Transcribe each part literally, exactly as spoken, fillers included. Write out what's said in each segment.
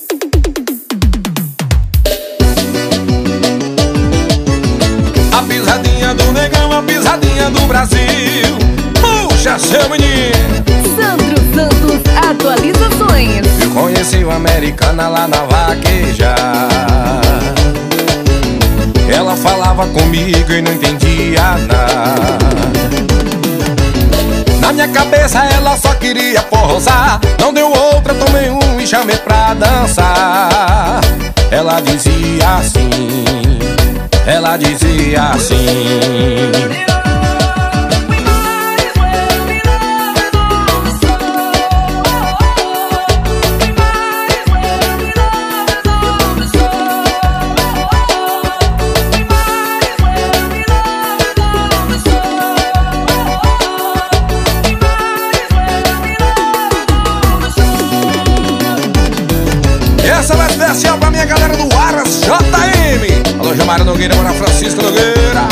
A pisadinha do negão, a pisadinha do Brasil. Puxa, seu menino. Sandro Santos Atualizações. Eu conheci uma americana lá na vaqueja. Ela falava comigo e não entendia nada. Na minha cabeça ela só queria posar. Não deu outra, tomei um e chamei pra dançar. Ela dizia assim, ela dizia assim: essa vai especial pra minha galera do Aras, J M. Alô, Jamário Nogueira, Mora Francisco Nogueira.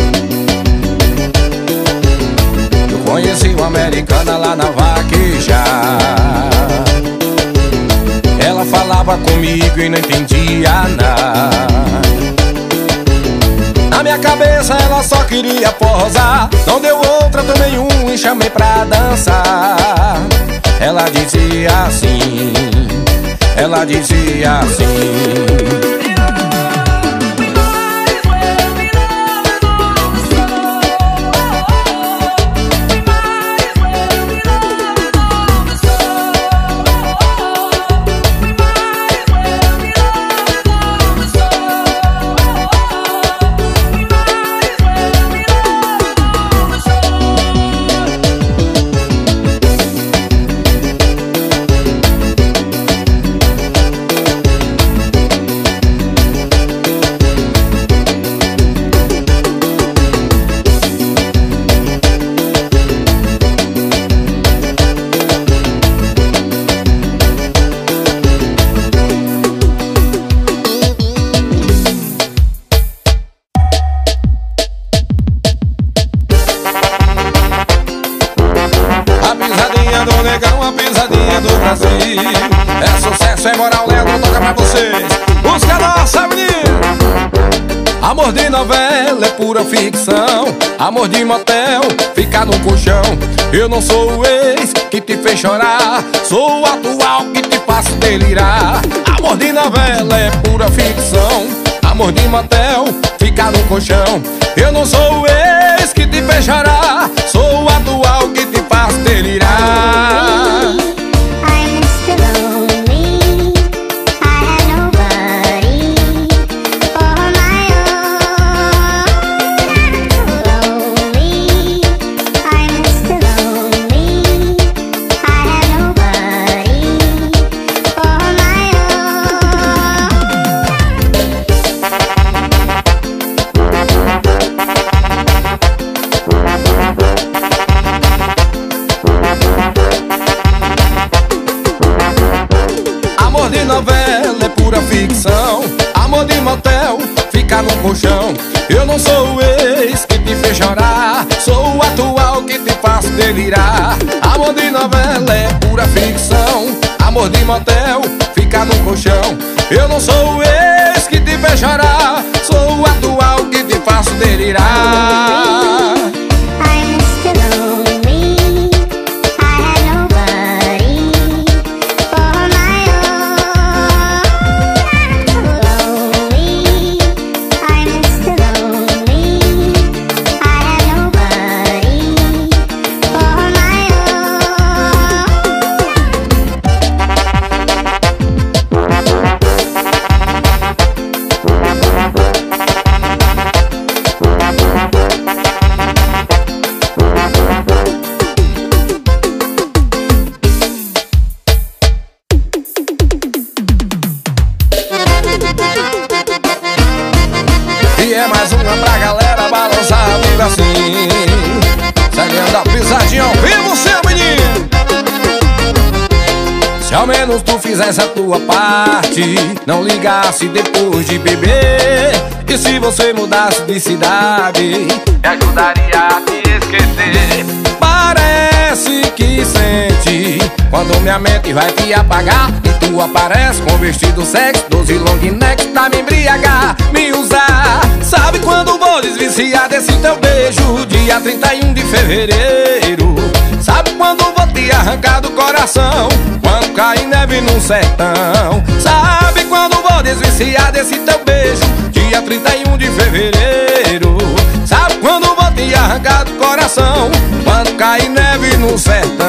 Eu conheci uma americana lá na vaqueja. Ela falava comigo e não entendia nada. Na minha cabeça ela só queria posar. Não deu outra, tomei um e chamei pra dançar. Ela dizia assim, ela dizia assim: do negão, a pisadinha do Brasil. É sucesso, é moral, Leandro, toca pra vocês. Busca nossa menina. Amor de novela é pura ficção. Amor de motel, fica no colchão. Eu não sou o ex que te fez chorar, sou o atual que te faço delirar. Amor de novela é pura ficção. Amor de motel, fica no colchão. Eu não sou o ex que te fez chorar, sou o atual que te faço delirar. Amor de novela é pura ficção. Amor de motel, fica no colchão. Eu não sou o ex que te fez chorar, sou o atual que te faço delirar. Amor de novela é pura ficção. Amor de motel, fica no colchão. Eu não sou o ex que te fez chorar, sou o atual que te faço delirar. E é mais uma pra galera balançar vivo assim. Seguindo a pisadinha ao vivo, seu menino. Se ao menos tu fizesse a tua parte, não ligasse depois de beber. E se você mudasse de cidade, me ajudaria a te esquecer. Parece que sente quando minha mente vai te apagar e tu tu aparece com vestido sexy, doze long neck pra me embriagar, me usar. Sabe quando vou desviciar desse teu beijo? Dia trinta e um de fevereiro. Sabe quando vou te arrancar do coração? Quando cai neve num sertão. Sabe quando vou desviciar desse teu beijo? Dia trinta e um de fevereiro. Sabe quando vou te arrancar do coração? Quando cai neve no sertão.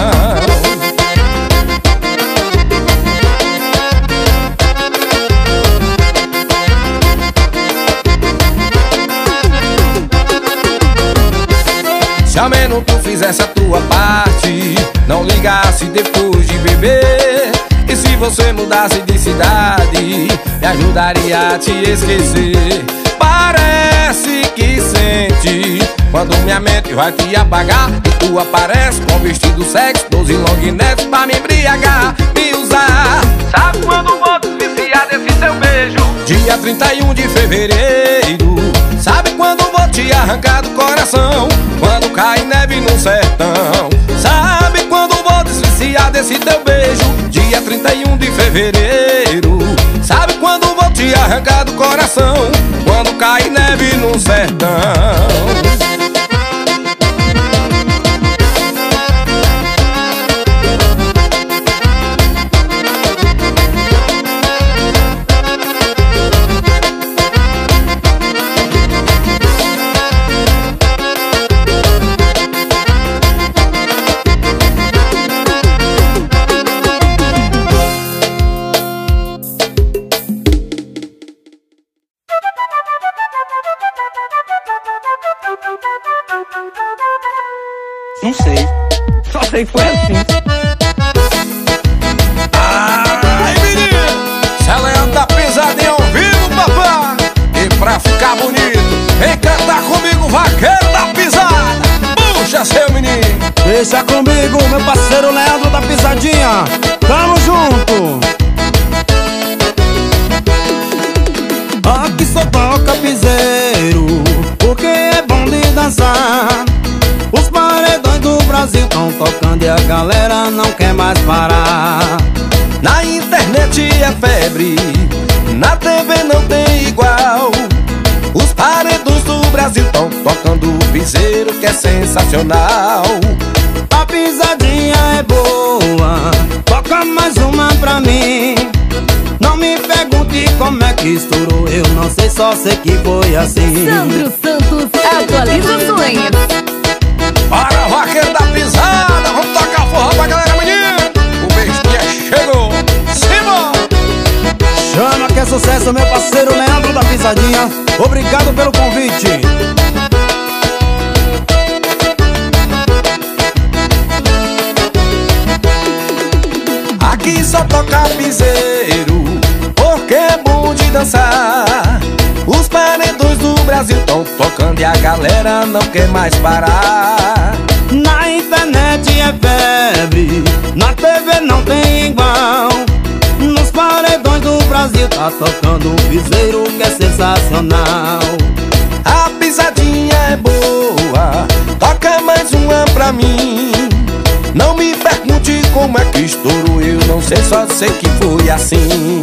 Se ao menos tu fizesse a tua parte, não ligasse depois de beber. E se você mudasse de cidade, me ajudaria a te esquecer. Parece que sente quando minha mente vai te apagar e tu aparece com vestido sexy, doze long necks pra me embriagar, me usar. Sabe quando vou desviciar desse teu beijo? Dia trinta e um de fevereiro. Sabe quando vou te arrancar do coração? Quando cai neve no sertão. Sabe quando vou desviciar desse teu beijo? Dia trinta e um de fevereiro. Sabe quando vou te arrancar do coração? Quando cai neve no sertão. Não sei, só sei que foi assim. Ai, menino, Celeando da pisadinha ao vivo, papá. E pra ficar bonito, vem cantar comigo, vaqueiro da pisada. Puxa, seu menino. Deixa comigo, meu parceiro Leandro da Pisadinha. Tamo junto. Aqui só toca piseiro, porque é bom de dançar. Os paredões do Brasil tão tocando e a galera não quer mais parar. Na internet é febre, na T V não tem igual. Os paredões do Brasil tão tocando o piseiro que é sensacional. A pisadinha é boa, toca mais uma pra mim. Não me pergunte como é que estourou, eu não sei, só sei que foi assim. Sandro Santos Atualizações. Bora, vaqueiro da pisada, vamos tocar forró pra galera, menino. O bestinha chegou, Simão. Chama que é sucesso, meu parceiro Leandro da Pisadinha. Obrigado pelo convite. Aqui só toca piseiro, porque é bom de dançar. Os paredões do Brasil tão tocando e a galera não quer mais parar. Na internet é febre, na T V não tem igual. Nos paredões do Brasil tá tocando um piseiro que é sensacional. A pisadinha é boa, toca mais uma pra mim. Não me pergunte como é que estourou, eu não sei, só sei que foi assim.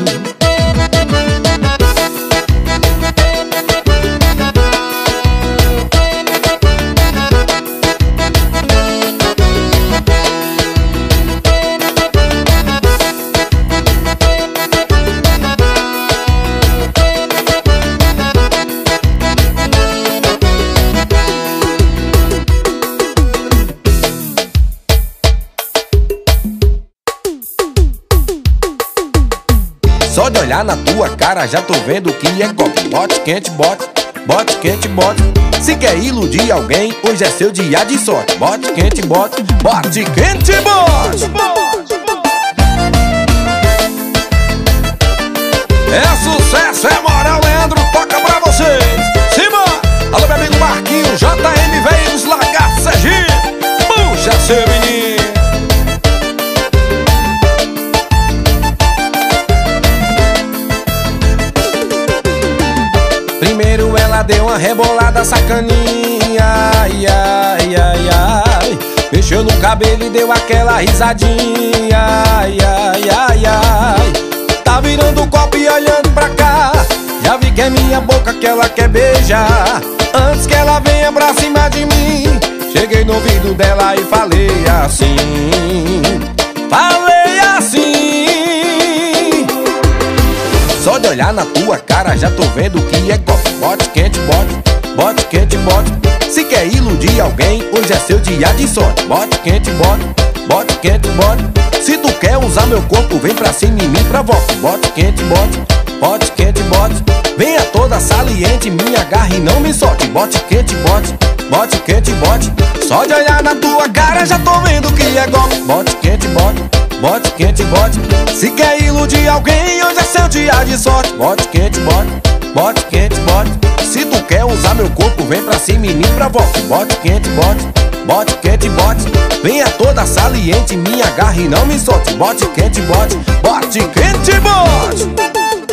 Só de olhar na tua cara já tô vendo que é golpe. Bote quente, bote, bote quente, bote. Se quer iludir alguém, hoje é seu dia de sorte. Bote quente, bote, bote quente, bote. É sucesso, é moral, Leandro, toca pra vocês. Simão, alô meu amigo Marquinhos, J M Veículos, Lagarto Sergipe. Puxa, seu menino. Primeiro ela deu uma rebolada sacaninha, ai, ai, ai, ai. mexeu no cabelo e deu aquela risadinha. Ai, ai, ai, ai. Tá virando o copo e olhando pra cá. Já vi que é minha boca que ela quer beijar. Antes que ela venha pra cima de mim, cheguei no ouvido dela e falei assim. Falei assim. Só de olhar na tua cara já tô vendo que é golpe. Bote quente, bote, bote quente, bote. Se quer iludir alguém, hoje é seu dia de sorte. Bote quente, bote, bote quente, bote. Se tu quer usar meu corpo, vem pra cima e me provoque. Bote quente, bote, bote quente, bote. Venha toda saliente, me agarre e não me solte. Bote quente, bote, bote quente, bote. Só de olhar na tua cara já tô vendo que é golpe. Bote quente, bote, bote quente, bote. Se quer iludir alguém, hoje é seu dia de sorte. Bote quente, bote, bote quente, bote. Se tu quer usar meu corpo, vem pra cima e me provoque. Bote quente, bote, bote quente, bote. Venha toda saliente, me agarre e não me solte. Bote quente, bote, bote quente, bote.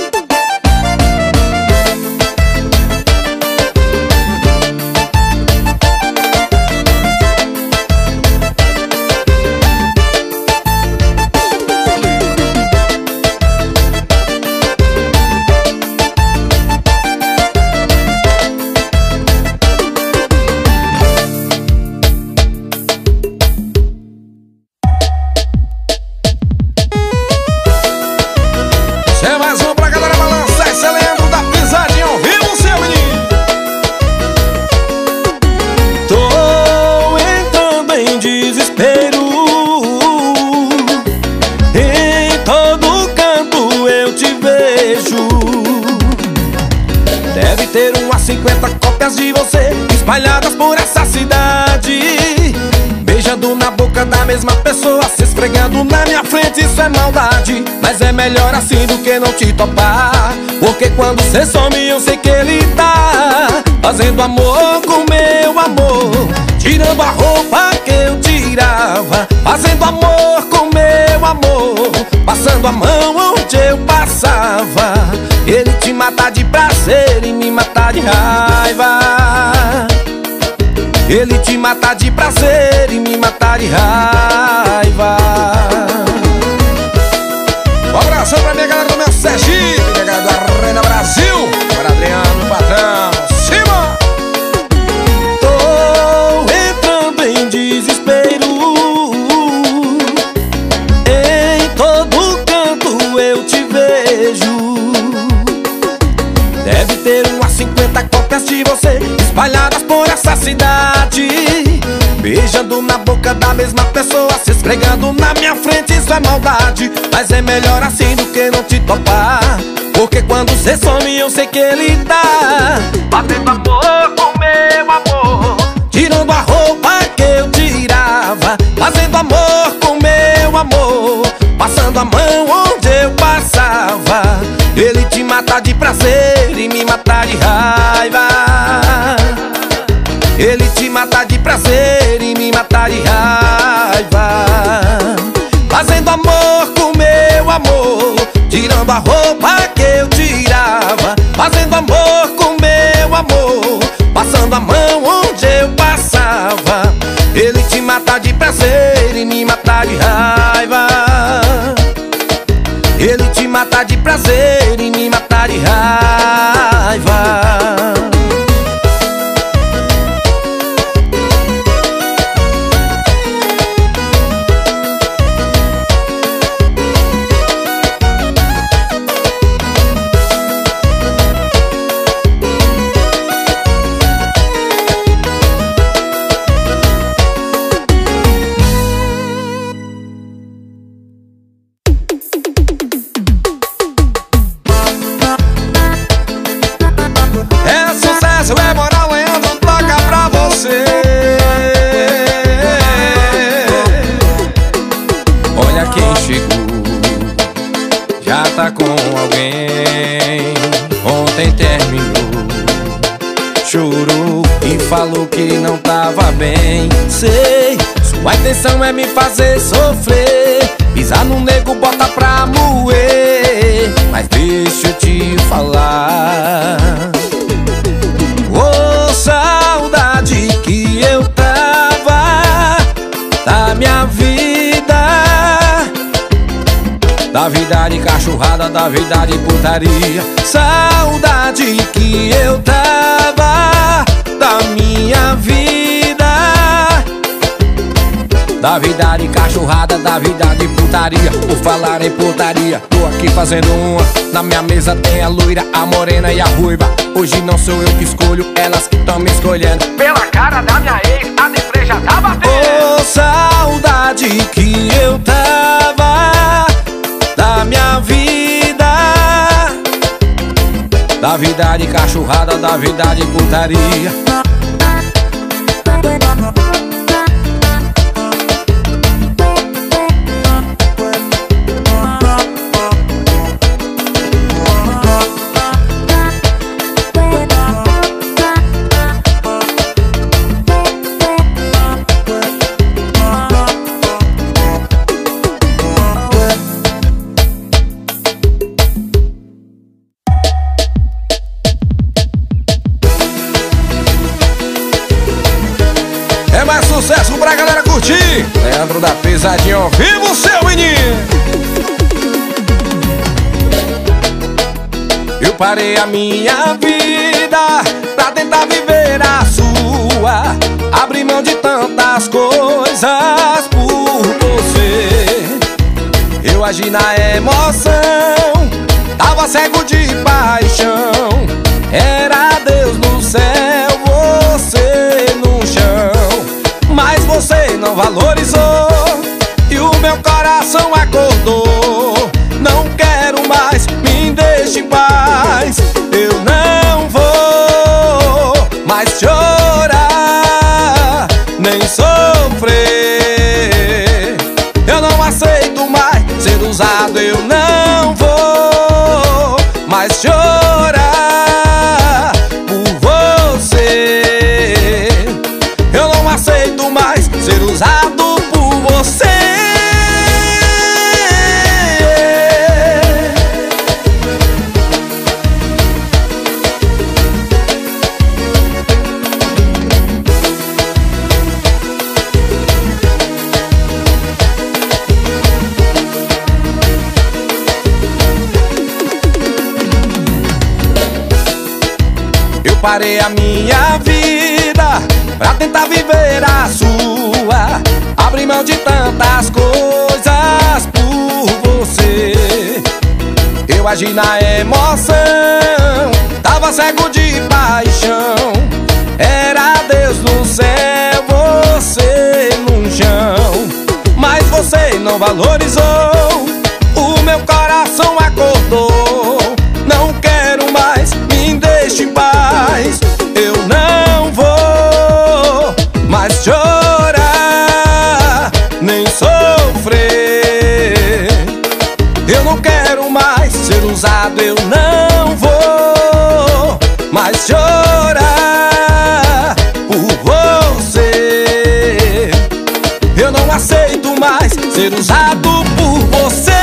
cinquenta cópias de você espalhadas por essa cidade, beijando na boca da mesma pessoa, se esfregando na minha frente, isso é maldade. Mas é melhor assim do que não te topar, porque quando cê some eu sei que ele tá fazendo amor com meu amor, tirando a roupa que eu tirava, fazendo amor com meu amor, passando a mão onde eu passava. Ele te mata de prazer e me mata de raiva. Ele te mata de prazer e me mata de raiva. Um abração pra minha galera do meu Sergipe, minha galera do Arena Brasil. Bora, Adriano, patrão, cima! Tô entrando em desespero, em todo canto eu te vejo. Deve ter umas cinquenta cópias de você espalhadas por essa cidade, beijando na boca da mesma pessoa, se esfregando na minha frente, isso é maldade. Mas é melhor assim do que não te topar, porque quando cê some eu sei que ele tá fazendo amor com meu amor, tirando a roupa que eu tirava, fazendo amor com meu amor, passando a mão onde eu passava. Ele te mata de prazer e me mata de raiva. Ele te mata de prazer e me mata de raiva, fazendo amor com meu amor, tirando a roupa que eu tirava, fazendo amor com meu amor, passando a mão onde eu passava. Ele te mata de prazer e me mata de raiva. Ele te mata de prazer e me mata de raiva. Tá com alguém, ontem terminou, chorou e falou que não tava bem. Sei, sua intenção é me fazer sofrer, pisar no nego, bota pra moer. Mas deixa eu te falar, ô, saudade que eu tava, da vida de cachorrada, da vida de putaria. Saudade que eu tava da minha vida, da vida de cachorrada, da vida de putaria. Por falar em putaria, tô aqui fazendo uma. Na minha mesa tem a loira, a morena e a ruiva. Hoje não sou eu que escolho, elas que tão me escolhendo. Pela cara da minha ex, a deprê já tá batendo. Oh, saudade que eu tava da minha vida, da vida de cachorrada, da vida de putaria. Sucesso pra galera curtir. Leandro da Pesadinha ao vivo, seu menino. Eu parei a minha vida pra tentar viver a sua. Abri mão de tantas coisas por você. Eu agi na emoção, tava cego de paixão. Era Deus no céu, você no chão. Mas você não valorizou e o meu coração acordou. Não quero mais, me deixe em paz. Eu não vou mais chorar, nem sofrer. Eu não aceito mais ser usado. Eu não vou mais chorar por você. Eu não aceito mais ser usado por você. Eu parei a minha vida pra tentar viver a sua. Abri mão de tantas coisas por você. Eu agi na emoção, tava cego de paixão. Era Deus no céu, você no chão. Mas você não valorizou, o meu coração acordou. Não quero mais, me deixe em paz. Eu não vou mais chorar, nem sofrer. Eu não quero mais ser usado. Eu não vou mais chorar por você. Eu não aceito mais ser usado por você.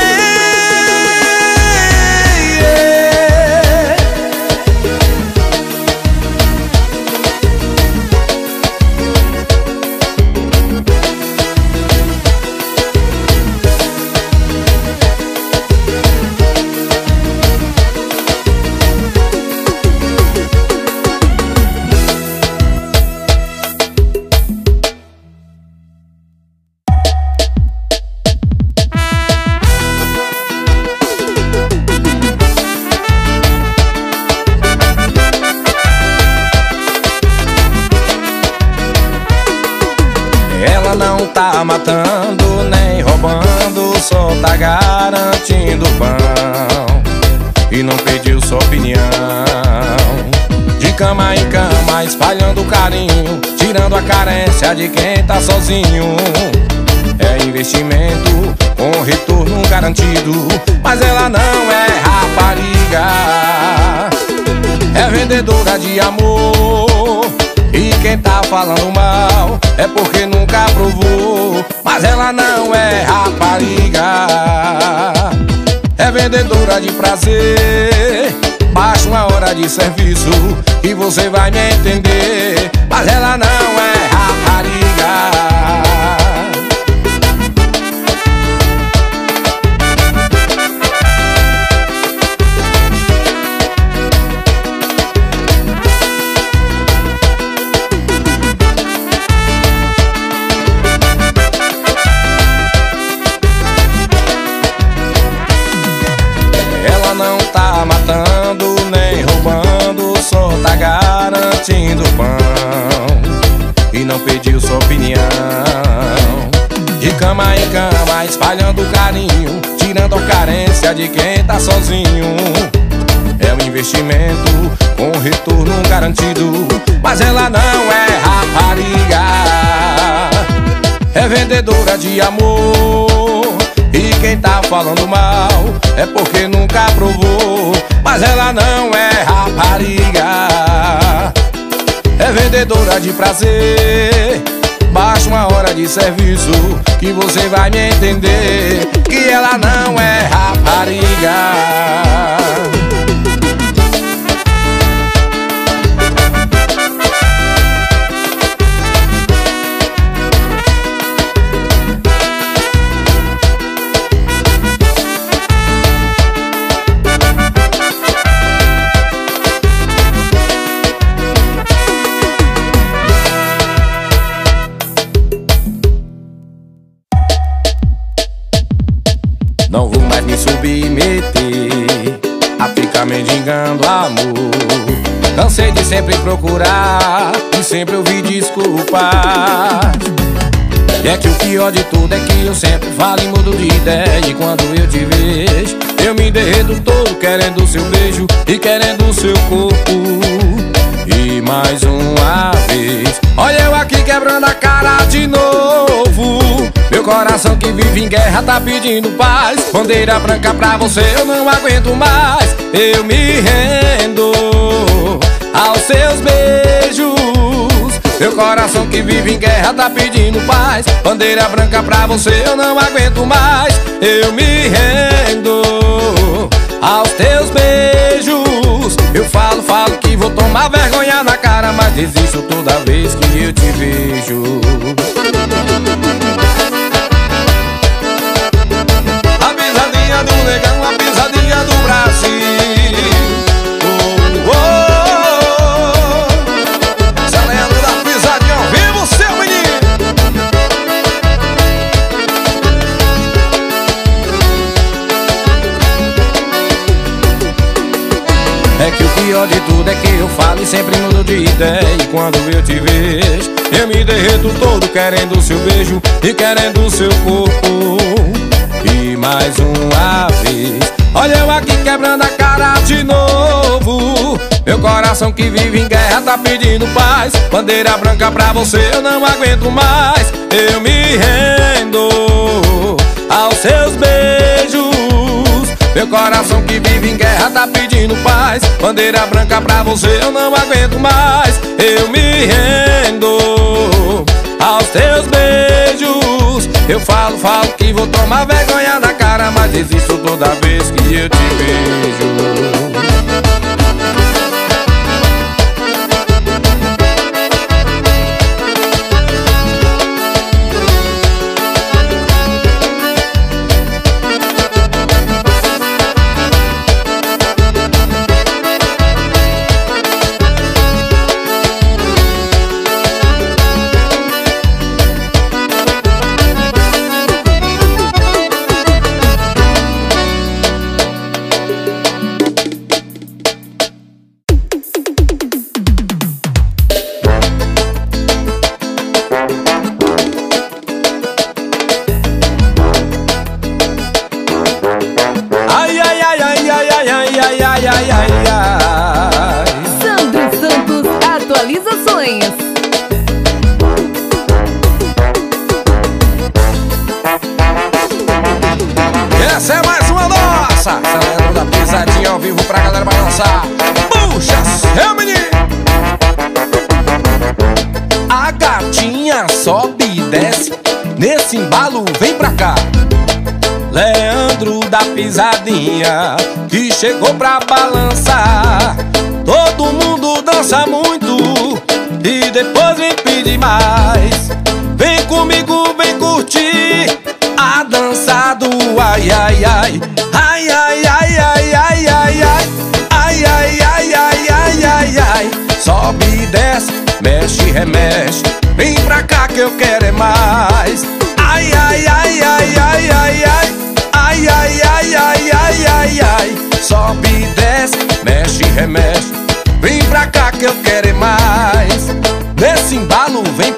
Ela não tá matando nem roubando, só tá garantindo pão. E não pediu sua opinião. De cama em cama, espalhando carinho, tirando a carência de quem tá sozinho. É investimento com retorno garantido, mas ela não é rapariga. É vendedora de amor, e quem tá falando mal é porque nunca provou. Mas ela não é rapariga, é vendedora de prazer. Baixa uma hora de serviço e você vai me entender. Mas ela não é rapariga. ela não tá matando nem roubando, só tá garantindo pão e não pediu sua opinião. De cama em cama, espalhando carinho, tirando a carência de quem tá sozinho. É um investimento com retorno garantido, mas ela não é rapariga, é vendedora de amor. E quem tá falando mal é porque nunca provou. Mas ela não é rapariga, é vendedora de prazer. Baixa uma hora de serviço que você vai me entender que ela não é rapariga. Não vou mais me submeter a ficar mendigando amor. Cansei de sempre procurar e sempre ouvir desculpas. E é que o pior de tudo é que eu sempre falo e mudo de ideia. E quando eu te vejo, eu me derreto todo querendo o seu beijo e querendo o seu corpo. E mais uma vez, olha eu aqui quebrando a cara de novo. Meu coração que vive em guerra tá pedindo paz. Bandeira branca pra você, eu não aguento mais. Eu me rendo aos seus beijos. Meu coração que vive em guerra tá pedindo paz. Bandeira branca pra você, eu não aguento mais. Eu me rendo aos teus beijos. Eu falo, falo que vou tomar vergonha na cara, mas desisto toda vez que eu te vejo. A pisadinha do negão, a pisadinha do Brasil. Oh, oh, oh. Essa lenda da pisadinha ao vivo, seu menino. É que o pior de tudo é que eu falo e sempre mudo de ideia. E quando eu te vejo, eu me derreto todo querendo o seu beijo e querendo o seu corpo. E mais uma vez, olha eu aqui quebrando a cara de novo. Meu coração que vive em guerra tá pedindo paz. Bandeira branca pra você, eu não aguento mais. Eu me rendo aos seus beijos. Meu coração que vive em guerra tá pedindo paz. Bandeira branca pra você, eu não aguento mais. Eu me rendo aos teus beijos. Eu falo, falo que vou tomar vergonha na cara, mas desisto toda vez que eu te vejo. Sandro Santos Atualizações. Essa é mais uma nossa. Essa da pisadinha ao vivo pra galera balançar. Puxa, seu menino. A gatinha sobe e desce nesse embalo, vem pra cá. Leandro da pisadinha que chegou pra balançar. Todo mundo dança muito e depois vem pedir mais. Vem comigo, vem curtir a dança do ai ai ai. Ai ai ai ai ai ai ai. Ai ai ai ai ai ai ai. Sobe e desce, mexe e remexe. Vem pra cá que eu quero é mais. Ai ai ai ai ai ai ai. Ai ai ai ai ai ai ai. Sobe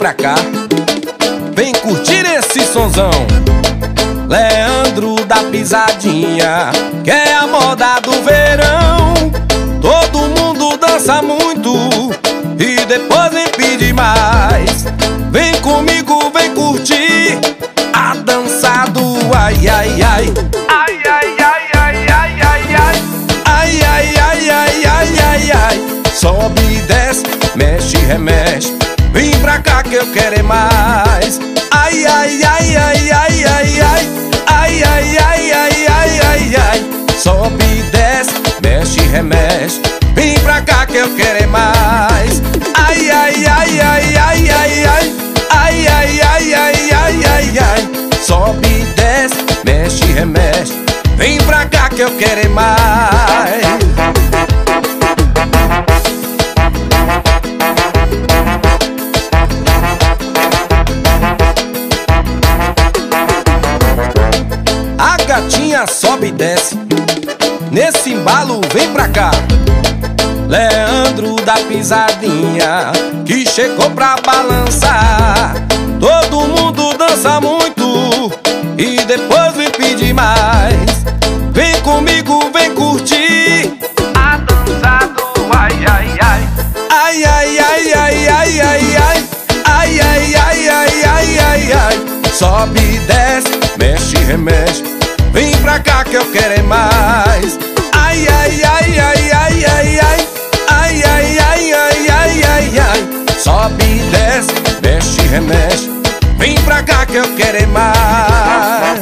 pra cá, vem curtir esse sonzão. Leandro da Pisadinha, que é a moda do verão. Todo mundo dança muito e depois vem pedir mais. Vem comigo, vem curtir a dança do ai, ai, ai. Ai, ai, ai, ai, ai, ai, ai. Ai, ai, ai, ai, ai, ai, ai. Sobe e desce, mexe e remexe. Vem pra cá que eu quero é mais. Ai, ai, ai, ai, ai, ai, ai. Ai, ai, ai, ai, ai, ai, ai. Sobe e desce, mexe e remexe. Vem pra cá que eu quero é mais. Ai, ai, ai, ai, ai, ai, ai. Ai, ai, ai, ai, ai, ai, ai. Sobe e desce, mexe e remexe. Vem pra cá que eu quero é mais. A gatinha sobe e desce, nesse embalo vem pra cá. Leandro da Pisadinha, que chegou pra balançar. Todo mundo dança muito e depois vem pedir mais. Vem comigo, vem curtir a dança do ai, ai, ai. Ai, ai, ai, ai, ai, ai, ai. Ai, ai, ai, ai, ai, ai, ai. Sobe e desce, mexe e remexe. Vem pra cá que eu quero é mais. Ai, ai, ai, ai, ai, ai, ai. Ai, ai, ai, ai, ai, ai, ai. Sobe e desce, mexe e remexe. Vem pra cá que eu quero é mais.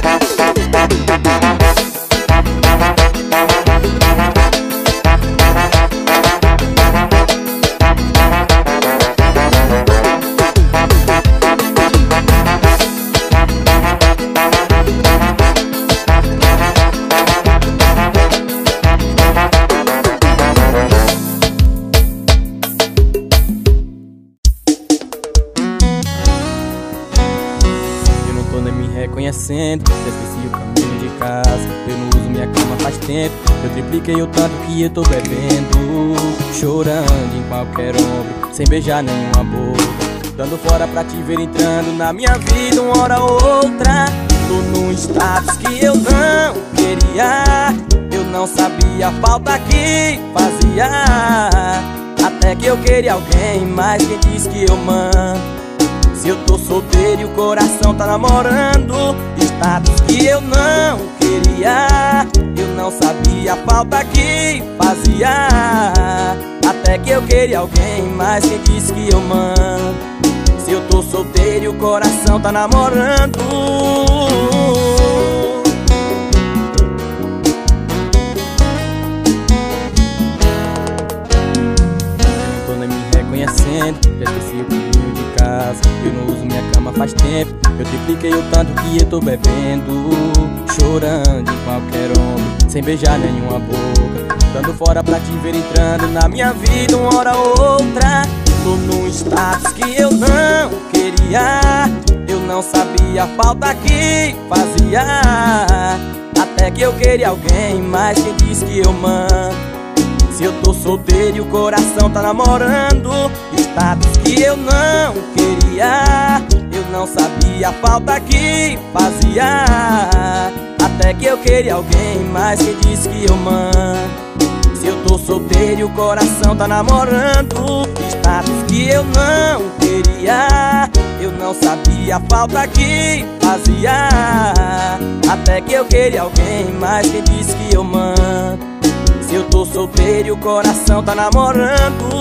Reconhecendo, já esqueci o caminho de casa. Eu não uso minha cama faz tempo. Eu tripliquei o tanto que eu tô bebendo, chorando em qualquer ombro, sem beijar nenhuma boca, dando fora pra te ver entrando na minha vida uma hora ou outra. Tô num status que eu não queria. Eu não sabia a falta que fazia. Até que eu queria alguém, mas quem disse que eu mando? Se eu tô solteiro e o coração tá namorando, status que eu não queria. Eu não sabia a falta que fazia. Até que eu queria alguém, mas quem disse que eu mando? Se eu tô solteiro e o coração tá namorando. Eu não tô nem me reconhecendo, já esqueci o caminho de casa. Eu não uso minha cama faz tempo. Eu tripliquei o tanto que eu tô bebendo, chorando em qualquer ombro, sem beijar nenhuma boca, dando fora pra te ver entrando na minha vida uma hora ou outra. Tô num status que eu não queria. Eu não sabia a falta que fazia. Até que eu queria alguém, mas quem disse que eu mando? Se eu tô solteiro e o coração tá namorando, status que eu não queria. Eu não sabia a falta que fazia. Até que eu queria alguém, mas quem disse que eu mando? Se eu tô solteiro e o coração tá namorando, status que eu não queria. Eu não sabia a falta que fazia. Até que eu queria alguém, mas quem disse que eu mando? Se eu tô solteiro e o coração tá namorando.